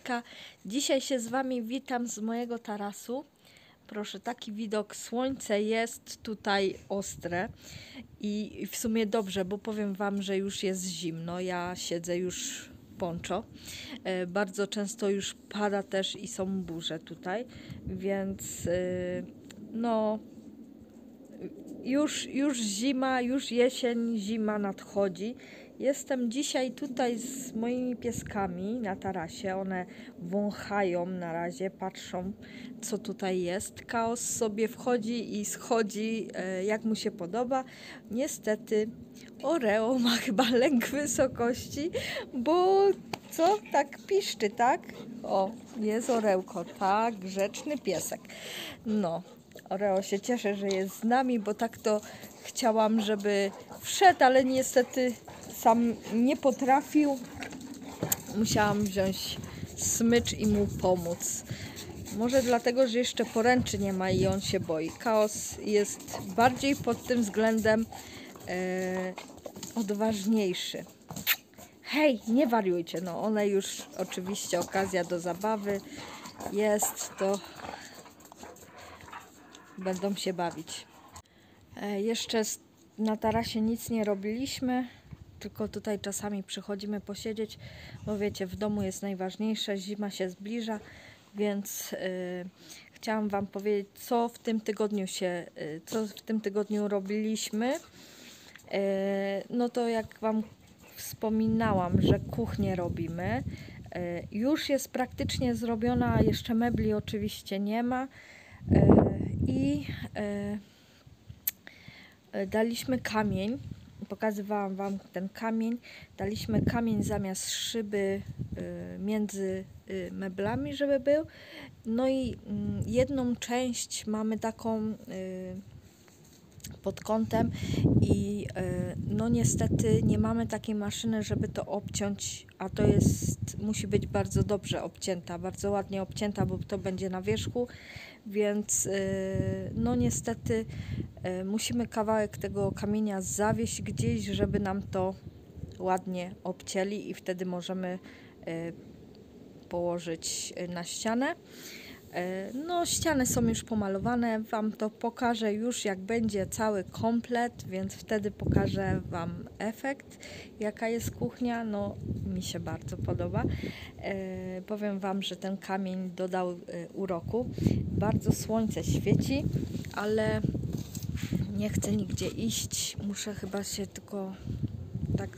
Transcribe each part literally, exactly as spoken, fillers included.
Wika. Dzisiaj się z Wami witam z mojego tarasu. Proszę, taki widok, słońce jest tutaj ostre i w sumie dobrze, bo powiem Wam, że już jest zimno. Ja siedzę już w poncho. E, bardzo często już pada też i są burze tutaj, więc e, no już, już zima, już jesień, zima nadchodzi. Jestem dzisiaj tutaj z moimi pieskami na tarasie. One wąchają na razie, patrzą, co tutaj jest. Chaos sobie wchodzi i schodzi, e, jak mu się podoba. Niestety Oreo ma chyba lęk wysokości, bo co? Tak piszczy, tak? O, jest Orełko, tak, grzeczny piesek. No, Oreo się cieszy, że jest z nami, bo tak to chciałam, żeby wszedł, ale niestety sam nie potrafił. Musiałam wziąć smycz i mu pomóc. Może dlatego, że jeszcze poręczy nie ma i on się boi. Chaos jest bardziej pod tym względem e, odważniejszy. Hej, nie wariujcie, no one już oczywiście okazja do zabawy jest, to będą się bawić. E, jeszcze na tarasie nic nie robiliśmy, tylko tutaj czasami przychodzimy posiedzieć, bo wiecie, w domu jest najważniejsze, zima się zbliża, więc y, chciałam Wam powiedzieć, co w tym tygodniu się, y, co w tym tygodniu robiliśmy. Y, no to jak Wam wspominałam, że kuchnię robimy, y, już jest praktycznie zrobiona, a jeszcze mebli oczywiście nie ma. Y, I y, daliśmy kamień. Pokazywałam Wam ten kamień. Daliśmy kamień zamiast szyby y, między y, meblami, żeby był. No i y, jedną część mamy taką y, pod kątem i y, no niestety nie mamy takiej maszyny, żeby to obciąć, a to jest, musi być bardzo dobrze obcięta, bardzo ładnie obcięta, bo to będzie na wierzchu, więc y, no niestety y, musimy kawałek tego kamienia zawieść gdzieś, żeby nam to ładnie obcięli i wtedy możemy y, położyć na ścianę. No, ściany są już pomalowane, Wam to pokażę już, jak będzie cały komplet, więc wtedy pokażę Wam efekt, jaka jest kuchnia. No, mi się bardzo podoba. E, powiem Wam, że ten kamień dodał e, uroku. Bardzo słońce świeci, ale nie chcę nigdzie iść. Muszę chyba się tylko tak,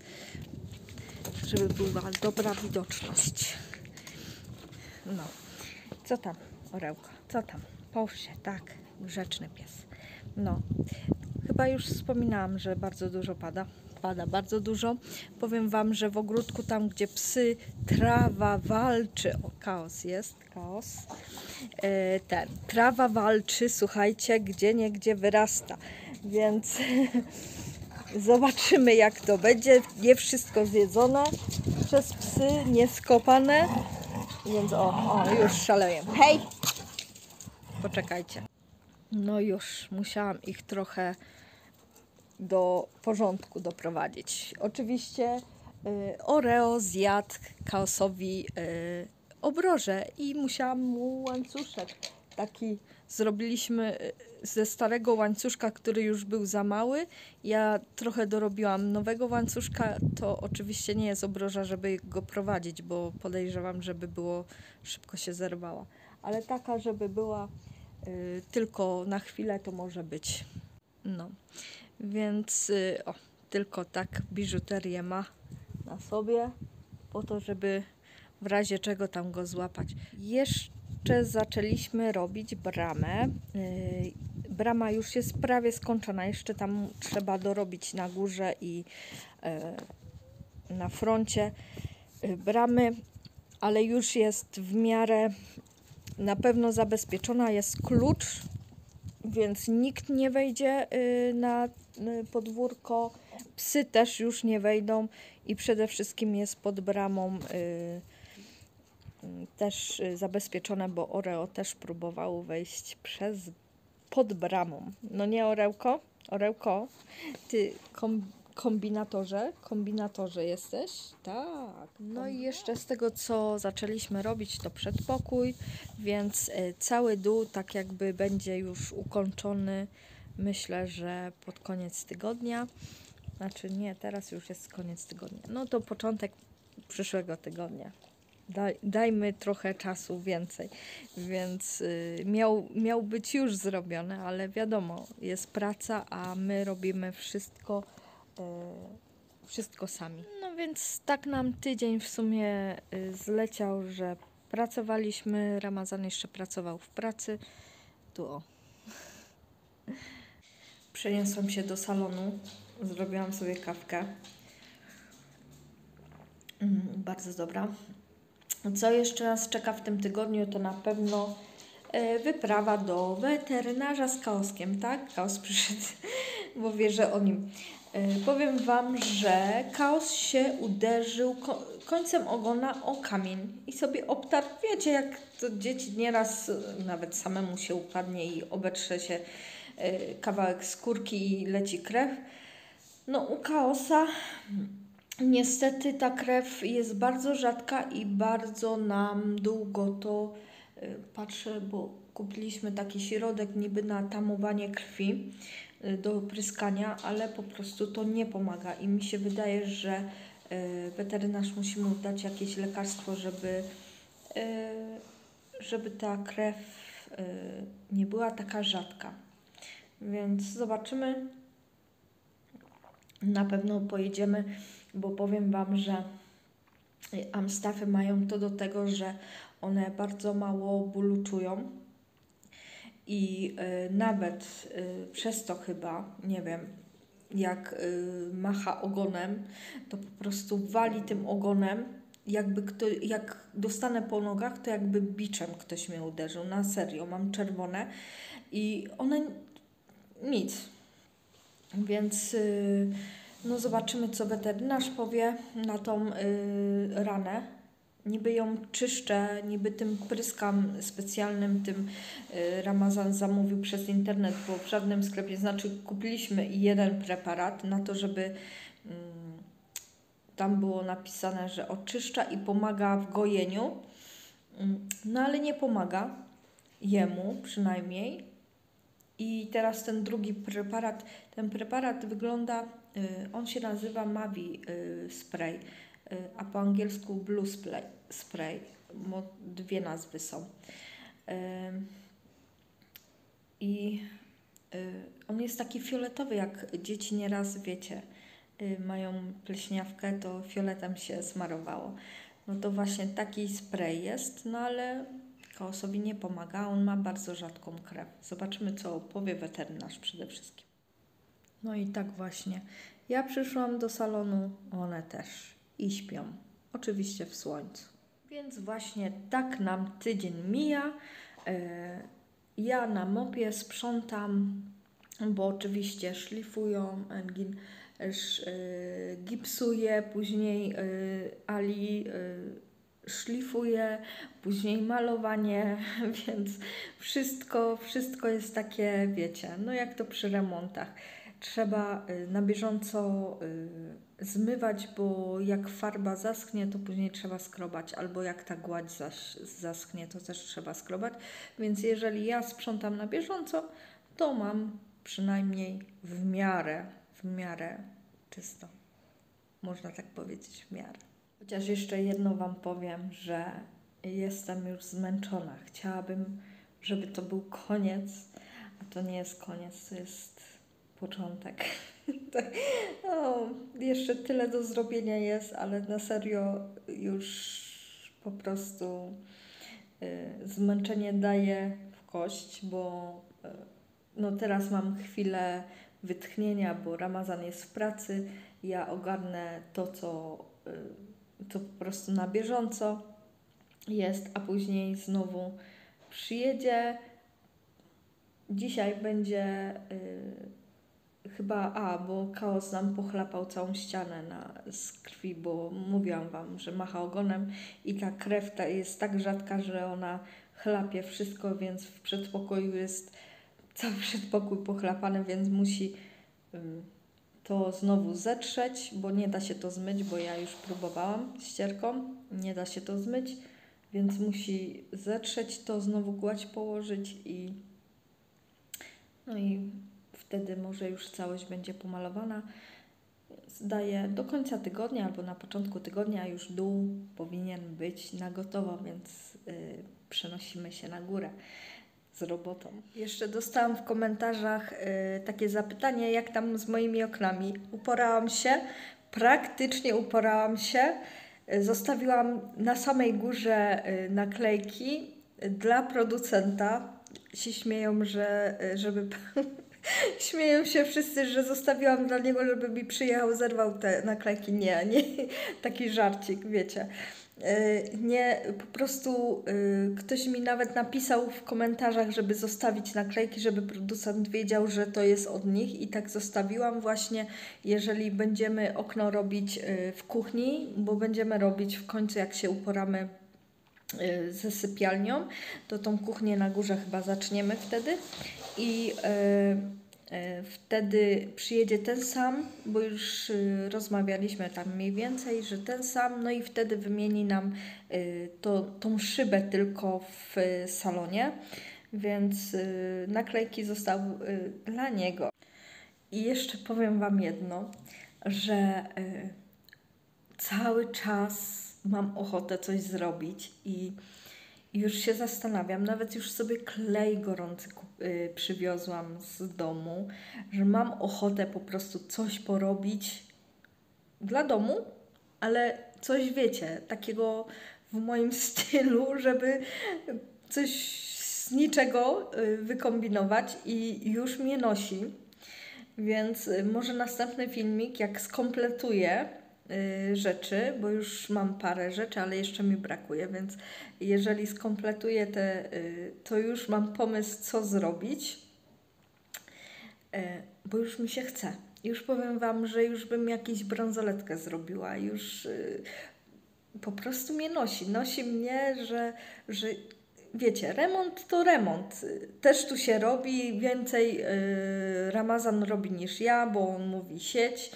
żeby była dobra widoczność. No. Co tam, Orełko? Co tam? Połóż się, tak, grzeczny pies. No, chyba już wspominałam, że bardzo dużo pada. Pada bardzo dużo. Powiem Wam, że w ogródku, tam gdzie psy, trawa walczy, o, chaos jest, chaos. E, ten, trawa walczy, słuchajcie, gdzie niegdzie wyrasta. Więc zobaczymy, jak to będzie. Nie wszystko zjedzone przez psy, nie skopane. Więc o, o, już szaleję. Hej! Poczekajcie. No już, musiałam ich trochę do porządku doprowadzić. Oczywiście y, Oreo zjadł chaosowi y, obroże i musiałam mu łańcuszek taki zrobiliśmy ze starego łańcuszka, który już był za mały. Ja trochę dorobiłam nowego łańcuszka. To oczywiście nie jest obroża, żeby go prowadzić, bo podejrzewam, żeby było, szybko się zerwała. Ale taka, żeby była y, tylko na chwilę, to może być. No, więc y, o, tylko tak biżuterię ma na sobie, po to, żeby w razie czego tam go złapać. Jeszcze Jeszcze zaczęliśmy robić bramę. Yy, brama już jest prawie skończona. Jeszcze tam trzeba dorobić na górze i yy, na froncie yy, bramy, ale już jest w miarę na pewno zabezpieczona. Jest klucz, więc nikt nie wejdzie yy, na yy, podwórko. Psy też już nie wejdą i przede wszystkim jest pod bramą yy, też zabezpieczone, bo Oreo też próbowało wejść przez pod bramą. No nie, Orełko? Orełko, ty kom, Kombinatorze, kombinatorze jesteś? Tak. No i jeszcze z tego, co zaczęliśmy robić, to przedpokój, więc y, cały dół tak jakby będzie już ukończony, myślę, że pod koniec tygodnia. Znaczy nie, teraz już jest koniec tygodnia. No to początek przyszłego tygodnia. Daj, dajmy trochę czasu więcej, więc y, miał, miał być już zrobiony, ale wiadomo, jest praca, a my robimy wszystko, y, wszystko sami. No więc tak nam tydzień w sumie y, zleciał, że pracowaliśmy, Ramazan jeszcze pracował w pracy. Tu o. Przeniosłam się do salonu, zrobiłam sobie kawkę. Mm, bardzo dobra. Co jeszcze nas czeka w tym tygodniu, to na pewno e, wyprawa do weterynarza z Chaoskiem, tak? Chaos przyszedł, bo wierzę o nim. E, powiem Wam, że Chaos się uderzył ko końcem ogona o kamień i sobie obtarł, wiecie, jak to dzieci nieraz nawet samemu się upadnie i obetrze się e, kawałek skórki i leci krew. No u Chaosa niestety ta krew jest bardzo rzadka i bardzo nam długo to y, patrzę, bo kupiliśmy taki środek niby na tamowanie krwi y, do pryskania, ale po prostu to nie pomaga i mi się wydaje, że y, weterynarz musi mu dać jakieś lekarstwo, żeby, y, żeby ta krew y, nie była taka rzadka. Więc zobaczymy. Na pewno pojedziemy, bo powiem Wam, że amstaffy mają to do tego, że one bardzo mało bólu czują i y, nawet y, przez to chyba, nie wiem, jak y, macha ogonem, to po prostu wali tym ogonem, jakby kto, jak dostanę po nogach, to jakby biczem ktoś mnie uderzył, na serio, mam czerwone i one nic. Więc y, no zobaczymy, co weterynarz powie na tą y, ranę. Niby ją czyszczę, niby tym pryskam specjalnym, tym y, Ramazan zamówił przez internet, bo w żadnym sklepie, znaczy kupiliśmy jeden preparat na to, żeby y, tam było napisane, że oczyszcza i pomaga w gojeniu, y, no ale nie pomaga jemu przynajmniej. I teraz ten drugi preparat, ten preparat wygląda, y, on się nazywa Mavi y, Spray, y, a po angielsku Blue Spray, spray bo dwie nazwy są. Y, I y, on jest taki fioletowy, jak dzieci nieraz, wiecie, y, mają pleśniawkę, to fioletem się smarowało. No to właśnie taki spray jest, no ale Chaosowi nie pomaga, on ma bardzo rzadką krew. Zobaczymy, co powie weterynarz przede wszystkim. No i tak właśnie. Ja przyszłam do salonu, one też. I śpią. Oczywiście w słońcu. Więc właśnie tak nam tydzień mija. Ja na mopie sprzątam, bo oczywiście szlifują, Engin gipsuje, później Ali szlifuje, później malowanie, więc wszystko, wszystko jest takie, wiecie, no jak to przy remontach. Trzeba na bieżąco zmywać, bo jak farba zaschnie, to później trzeba skrobać, albo jak ta gładź zaś, zaschnie, to też trzeba skrobać. Więc jeżeli ja sprzątam na bieżąco, to mam przynajmniej w miarę, w miarę czysto. Można tak powiedzieć, w miarę. Chociaż jeszcze jedno Wam powiem, że jestem już zmęczona. Chciałabym, żeby to był koniec, a to nie jest koniec, to jest początek. No, jeszcze tyle do zrobienia jest, ale na serio już po prostu y, zmęczenie daje w kość, bo y, no teraz mam chwilę wytchnienia, bo Ramazan jest w pracy, ja ogarnę to, co y, to po prostu na bieżąco jest, a później znowu przyjedzie. Dzisiaj będzie y, chyba, a, bo Chaos nam pochlapał całą ścianę na, z krwi, bo mówiłam Wam, że macha ogonem i ta krew ta jest tak rzadka, że ona chlapie wszystko, więc w przedpokoju jest cały przedpokój pochlapany, więc musi y, to znowu zetrzeć, bo nie da się to zmyć, bo ja już próbowałam ścierką, nie da się to zmyć, więc musi zetrzeć to, znowu gładź położyć i no i wtedy może już całość będzie pomalowana. Zdaję do końca tygodnia albo na początku tygodnia już dół powinien być na gotowo, więc yy, przenosimy się na górę z robotą. Jeszcze dostałam w komentarzach yy, takie zapytanie, jak tam z moimi oknami. Uporałam się, praktycznie uporałam się. Yy, zostawiłam na samej górze yy, naklejki dla producenta. Się śmieją, że yy, żeby... Śmieją się wszyscy, że zostawiłam dla niego, żeby mi przyjechał, zerwał te naklejki. Nie, nie, taki żarcik, wiecie. Nie, po prostu ktoś mi nawet napisał w komentarzach, żeby zostawić naklejki, żeby producent wiedział, że to jest od nich i tak zostawiłam właśnie, jeżeli będziemy okno robić w kuchni, bo będziemy robić w końcu, jak się uporamy ze sypialnią, to tą kuchnię na górze chyba zaczniemy wtedy i y, y, wtedy przyjedzie ten sam, bo już y, rozmawialiśmy tam mniej więcej, że ten sam, no i wtedy wymieni nam y, to, tą szybę tylko w y, salonie, więc y, naklejki zostały y, dla niego. I jeszcze powiem Wam jedno, że y, cały czas mam ochotę coś zrobić i już się zastanawiam, nawet już sobie klej gorący yy, przywiozłam z domu, że mam ochotę po prostu coś porobić dla domu, ale coś, wiecie, takiego w moim stylu, żeby coś z niczego yy, wykombinować i już mnie nosi. Więc yy, może następny filmik, jak skompletuję rzeczy, bo już mam parę rzeczy, ale jeszcze mi brakuje, więc jeżeli skompletuję te, to już mam pomysł, co zrobić, bo już mi się chce. Już powiem Wam, że już bym jakąś bransoletkę zrobiła, już po prostu mnie nosi. Nosi mnie, że, że wiecie, remont to remont. Też tu się robi, więcej Ramazan robi niż ja, bo on mówi sieć,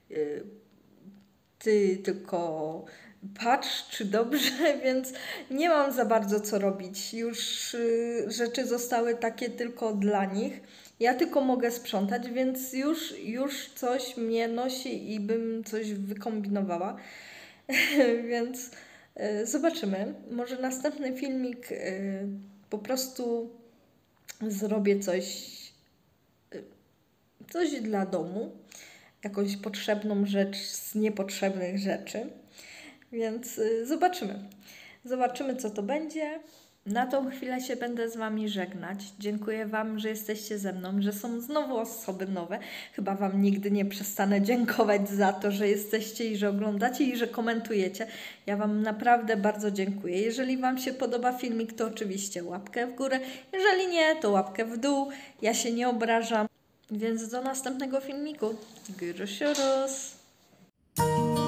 Ty tylko patrz, czy dobrze, więc nie mam za bardzo co robić. Już y, rzeczy zostały takie tylko dla nich. Ja tylko mogę sprzątać, więc już, już coś mnie nosi i bym coś wykombinowała. Więc y, zobaczymy. Może następny filmik y, po prostu zrobię coś, y, coś dla domu. Jakąś potrzebną rzecz z niepotrzebnych rzeczy. Więc y, zobaczymy. Zobaczymy, co to będzie. Na tą chwilę się będę z Wami żegnać. Dziękuję Wam, że jesteście ze mną, że są znowu osoby nowe. Chyba Wam nigdy nie przestanę dziękować za to, że jesteście i że oglądacie i że komentujecie. Ja Wam naprawdę bardzo dziękuję. Jeżeli Wam się podoba filmik, to oczywiście łapkę w górę. Jeżeli nie, to łapkę w dół. Ja się nie obrażam. Więc do następnego filmiku. Görüşürüz.